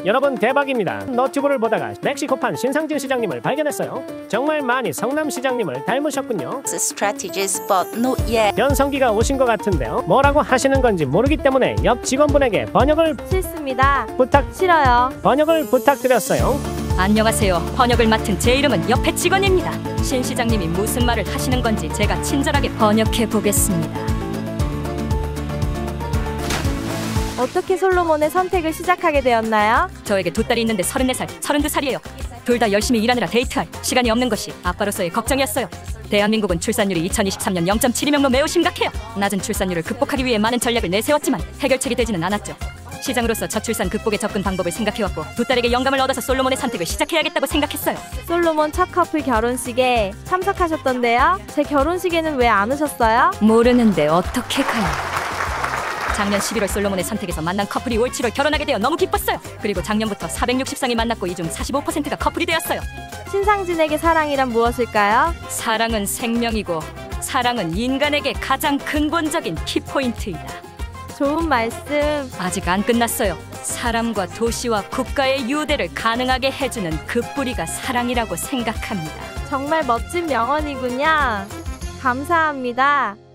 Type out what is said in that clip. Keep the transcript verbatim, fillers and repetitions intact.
여러분 대박입니다. 너튜브를 보다가 멕시코판 신상진 시장님을 발견했어요. 정말 많이 성남 시장님을 닮으셨군요. strategies, but not yet. 변성기가 오신 것 같은데요. 뭐라고 하시는 건지 모르기 때문에 옆 직원분에게 번역을 싫습니다. 부탁 싫어요. 번역을 부탁드렸어요. 안녕하세요. 번역을 맡은 제 이름은 옆에 직원입니다. 신 시장님이 무슨 말을 하시는 건지 제가 친절하게 번역해 보겠습니다. 어떻게 솔로몬의 선택을 시작하게 되었나요? 저에게 두 딸이 있는데 서른네 살, 서른두 살이에요. 둘 다 열심히 일하느라 데이트할 시간이 없는 것이 아빠로서의 걱정이었어요. 대한민국은 출산율이 이천이십삼 년 영 점 칠이명로 매우 심각해요. 낮은 출산율을 극복하기 위해 많은 전략을 내세웠지만 해결책이 되지는 않았죠. 시장으로서 저출산 극복에 접근 방법을 생각해왔고 두 딸에게 영감을 얻어서 솔로몬의 선택을 시작해야겠다고 생각했어요. 솔로몬 첫 커플 결혼식에 참석하셨던데요? 제 결혼식에는 왜 안 오셨어요? 모르는데 어떻게 가요? 작년 십일월 솔로몬의 선택에서 만난 커플이 올 칠월 결혼하게 되어 너무 기뻤어요. 그리고 작년부터 사백육십 쌍이 만났고 이 중 사십오 퍼센트가 커플이 되었어요. 신상진에게 사랑이란 무엇일까요? 사랑은 생명이고 사랑은 인간에게 가장 근본적인 키포인트이다. 좋은 말씀. 아직 안 끝났어요. 사람과 도시와 국가의 유대를 가능하게 해주는 그 뿌리가 사랑이라고 생각합니다. 정말 멋진 명언이군요. 감사합니다.